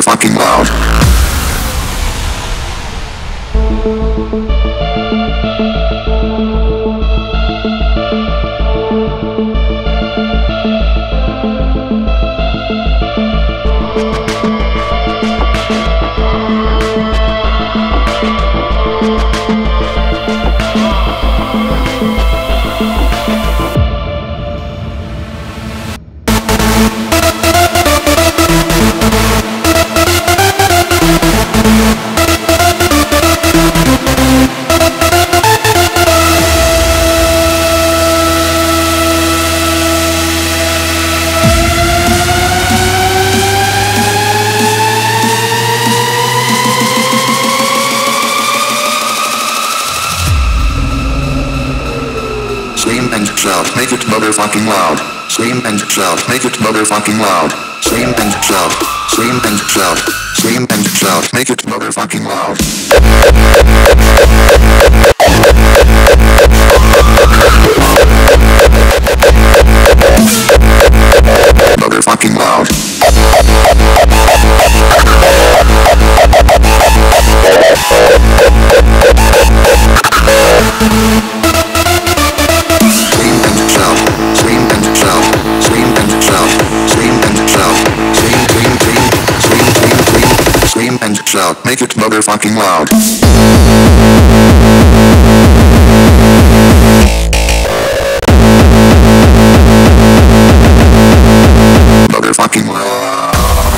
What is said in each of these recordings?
motherfucking loud. Scream and shout, make it motherfucking loud. Scream and shout, make it motherfucking loud. Scream and shout, scream and shout, scream and shout, make it motherfucking loud. Motherfucking loud. Shout, make it motherfucking loud. Motherfucking loud.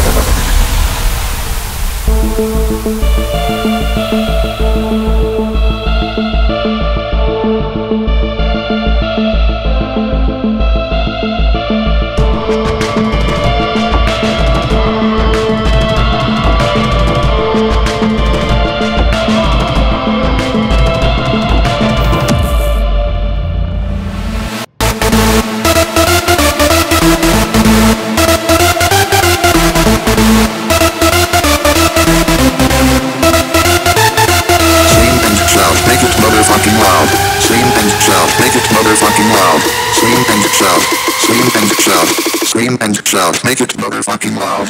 Scream and shout, make it motherfucking loud. Scream and shout, scream and shout, scream and shout, make it motherfucking loud.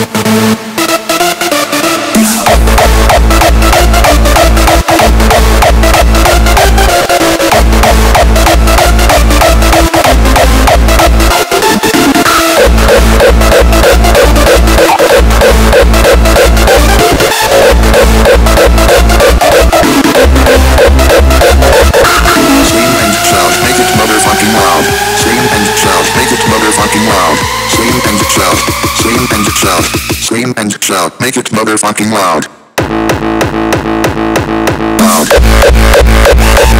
Scream and shout, make it motherfucking loud. Loud.